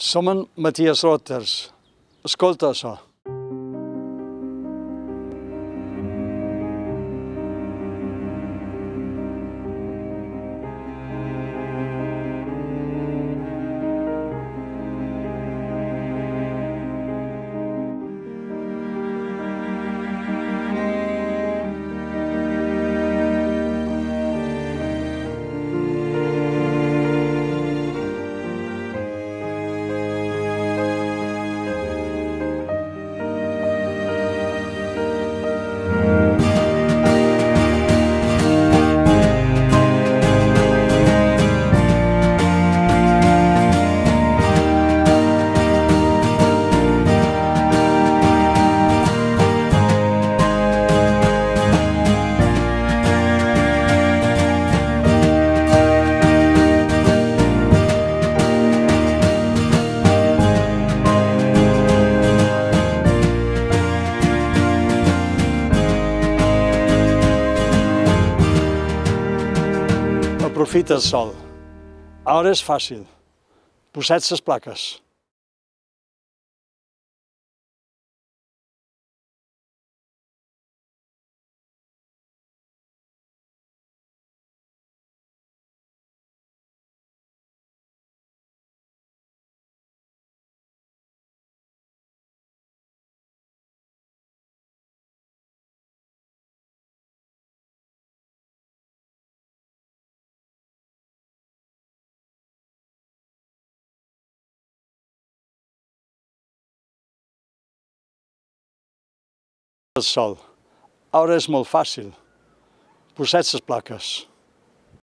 Som en Matías Roters. Escolta això. Aprofita el sol. Ara és fàcil. Posa't les plaques. El sol. Ara és molt fàcil. Posa't les plaques.